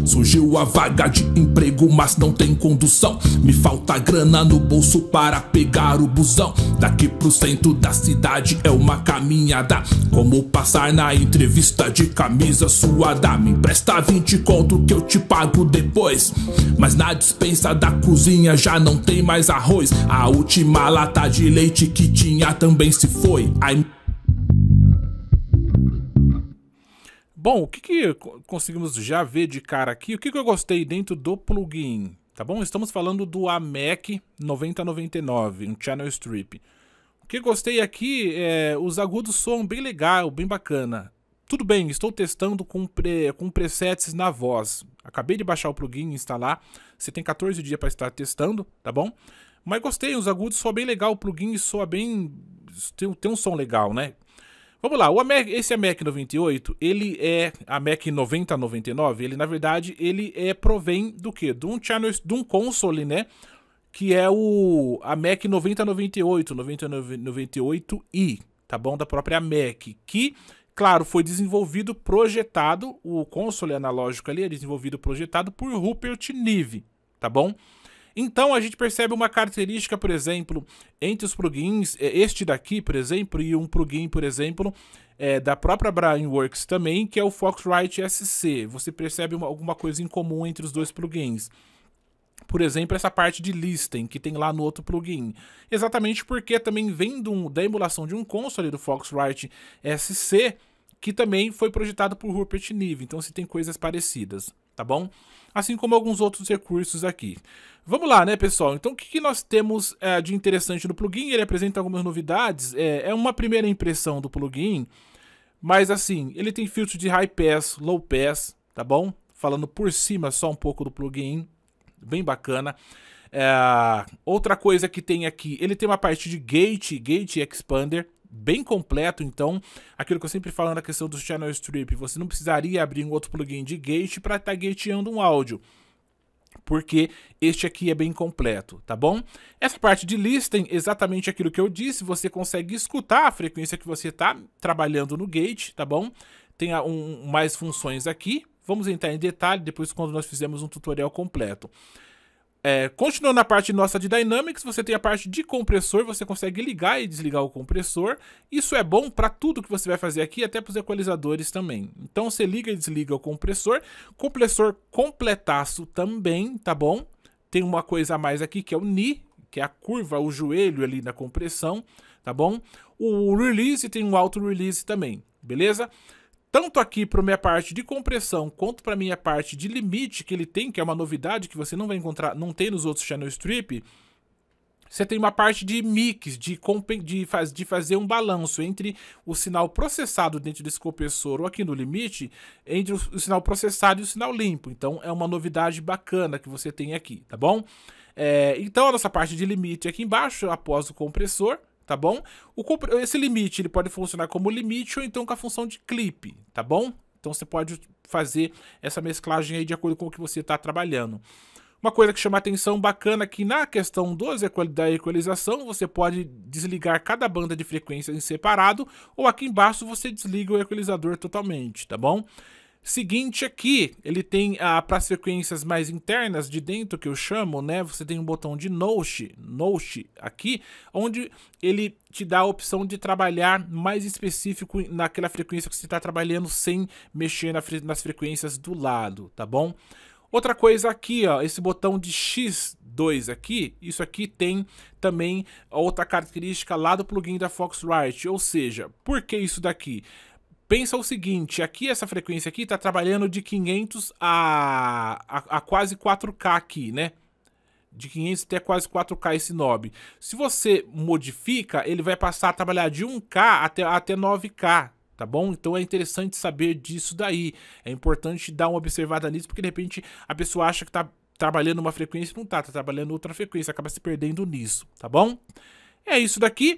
Surgiu a vaga de emprego, mas não tem condução. Me falta grana no bolso para pegar o busão. Daqui pro centro da cidade é uma caminhada. Como passar na entrevista de camisa suada? Me empresta 20 conto que eu te pago depois. Mas na despensa da cozinha já não tem mais arroz. A última lata de leite que tinha também se foi. Ai... Bom, o que conseguimos já ver de cara aqui? O que eu gostei dentro do plugin? Tá bom? Estamos falando do AMEK 9099, um channel strip. O que eu gostei aqui é os agudos soam bem legal, bem bacana. Tudo bem, estou testando com presets na voz. Acabei de baixar o plugin e instalar. Você tem 14 dias para estar testando, tá bom? Mas gostei, os agudos soam bem legal, o plugin soa bem... tem um som legal, né? Vamos lá, esse AMEK 98, ele é AMEK 9099, ele na verdade provém do quê? De um channel, de um console, né? Que é o AMEK 9098, 9098i, tá bom? Da própria AMEK, que, claro, foi desenvolvido, projetado, o console analógico ali é desenvolvido, projetado por Rupert Neve, tá bom? Então a gente percebe uma característica, por exemplo, entre os plugins, este daqui, por exemplo, e um plugin, por exemplo, da própria Brainworks também, que é o Foxrite SC. Você percebe alguma coisa em comum entre os dois plugins. Por exemplo, essa parte de listing que tem lá no outro plugin. Exatamente porque também vem da emulação de um console do Foxrite SC, que também foi projetado por Rupert Neve. Então você tem coisas parecidas, tá bom? Assim como alguns outros recursos aqui. Vamos lá, né, pessoal? Então o que nós temos de interessante no plugin? Ele apresenta algumas novidades. É uma primeira impressão do plugin, mas assim, ele tem filtro de high pass, low pass, tá bom? Falando por cima só um pouco do plugin, bem bacana. Outra coisa que tem aqui, ele tem uma parte de gate expander, bem completo. Então, aquilo que eu sempre falo na questão dos channel strip, você não precisaria abrir um outro plugin de gate para estar gateando um áudio, porque este aqui é bem completo, tá bom? Essa parte de listing, exatamente aquilo que eu disse, você consegue escutar a frequência que você está trabalhando no gate, tá bom? Tem mais funções aqui, vamos entrar em detalhe depois quando nós fizermos um tutorial completo. Continuando na parte nossa de Dynamics, você tem a parte de compressor, você consegue ligar e desligar o compressor. Isso é bom para tudo que você vai fazer aqui, até para os equalizadores também. Então você liga e desliga o compressor completaço também, tá bom? Tem uma coisa a mais aqui que é o knee, que é a curva, o joelho ali na compressão, tá bom? O release tem um auto release também, beleza? Tanto aqui para a minha parte de compressão, quanto para a minha parte de limite que ele tem, que é uma novidade que você não vai encontrar, não tem nos outros channel strip, você tem uma parte de mix, de fazer um balanço entre o sinal processado dentro desse compressor ou aqui no limite, entre o sinal processado e o sinal limpo. Então é uma novidade bacana que você tem aqui, tá bom? Então a nossa parte de limite aqui embaixo, após o compressor, tá bom? Esse limite ele pode funcionar como limite ou então com a função de clip, tá bom? Então você pode fazer essa mesclagem aí de acordo com o que você está trabalhando. Uma coisa que chama atenção bacana aqui na questão da equalização, você pode desligar cada banda de frequência em separado, ou aqui embaixo você desliga o equalizador totalmente, tá bom? Seguinte aqui, ele tem para as frequências mais internas de dentro, que eu chamo, né? Você tem um botão de Notch aqui, onde ele te dá a opção de trabalhar mais específico naquela frequência que você está trabalhando sem mexer nas frequências do lado, tá bom? Outra coisa aqui, ó, esse botão de X2 aqui, isso aqui tem também outra característica lá do plugin da Foxrite, ou seja, por que isso daqui? Pensa o seguinte, aqui essa frequência aqui está trabalhando de 500 a quase 4K aqui, né? De 500 até quase 4K esse knob. Se você modifica, ele vai passar a trabalhar de 1K até 9K, tá bom? Então é interessante saber disso daí. É importante dar uma observada nisso, porque de repente a pessoa acha que está trabalhando uma frequência e não tá trabalhando outra frequência, acaba se perdendo nisso, tá bom? É isso daqui.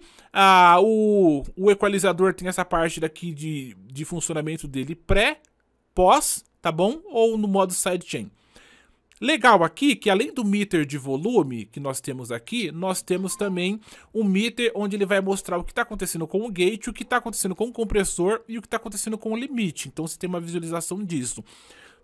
O equalizador tem essa parte daqui de funcionamento dele pré, pós, tá bom? Ou no modo sidechain. Legal aqui que além do meter de volume que nós temos aqui, nós temos também um meter onde ele vai mostrar o que está acontecendo com o gate, o que está acontecendo com o compressor e o que está acontecendo com o limite. Então você tem uma visualização disso.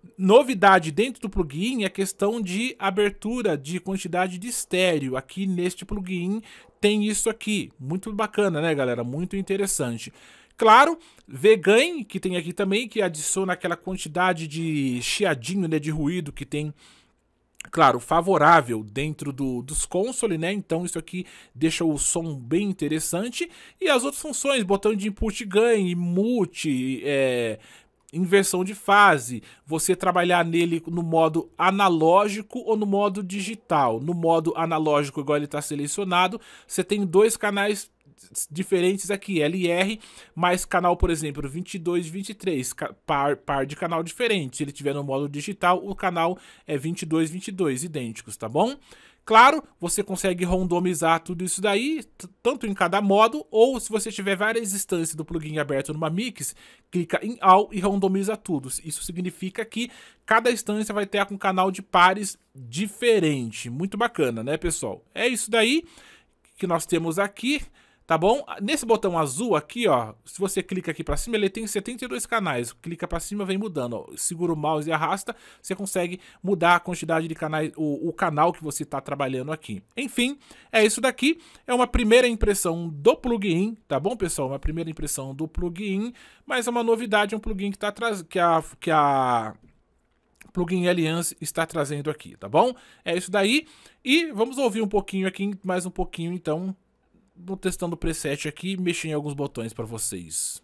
Novidade dentro do plugin é a questão de abertura de quantidade de estéreo. Aqui neste plugin tem isso aqui. Muito bacana, né, galera? Muito interessante. Claro, V-Gain, que tem aqui também, que adiciona aquela quantidade de chiadinho, né, de ruído que tem, claro, favorável dentro dos consoles, né? Então isso aqui deixa o som bem interessante. E as outras funções, botão de input gain, mute, inversão de fase, você trabalhar nele no modo analógico ou no modo digital. No modo analógico, igual ele está selecionado, você tem dois canais diferentes aqui, LR, mais canal, por exemplo, 22 e 23, par de canal diferente. Se ele tiver no modo digital, o canal é 22 e 22, idênticos, tá bom? Claro, você consegue randomizar tudo isso daí, tanto em cada modo, ou se você tiver várias instâncias do plugin aberto numa mix, clica em All e randomiza tudo. Isso significa que cada instância vai ter um canal de pares diferente. Muito bacana, né, pessoal? É isso daí que nós temos aqui. Tá bom? Nesse botão azul aqui, ó, se você clica aqui pra cima, ele tem 72 canais. Clica pra cima, vem mudando, ó. Segura o mouse e arrasta, você consegue mudar a quantidade de canais, o canal que você tá trabalhando aqui. Enfim, é isso daqui. É uma primeira impressão do plugin, tá bom, pessoal? Uma primeira impressão do plugin, mas é uma novidade, é um plugin que tá que a Plugin Alliance está trazendo aqui, tá bom? É isso daí. E vamos ouvir um pouquinho aqui, mais um pouquinho, então. Vou testando o preset aqui e mexer em alguns botões para vocês.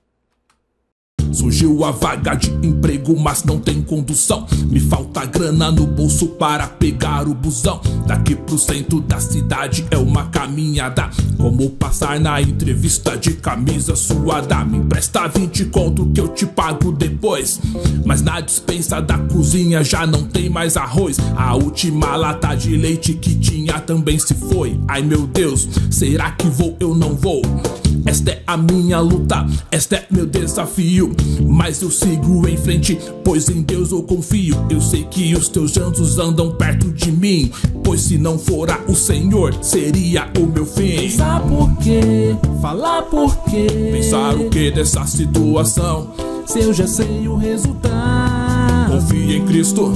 Surgiu a vaga de emprego, mas não tem condução. Me falta grana no bolso para pegar o busão. Daqui pro centro da cidade é uma caminhada. Como passar na entrevista de camisa suada. Me empresta 20 conto que eu te pago depois. Mas na despensa da cozinha já não tem mais arroz. A última lata de leite que tinha também se foi. Ai meu Deus, será que vou? Eu não vou. Esta é a minha luta, este é meu desafio. Mas eu sigo em frente, pois em Deus eu confio. Eu sei que os teus anjos andam perto de mim, pois se não fora o Senhor, seria o meu fim. Pensar por quê, falar por quê, pensar o que dessa situação, se eu já sei o resultado. Confie em Cristo,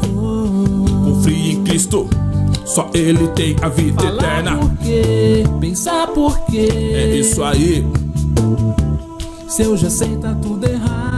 confie em Cristo. Só Ele tem a vida falar eterna. Por quê, pensar por quê, é isso aí. se eu já sei tá tudo errado.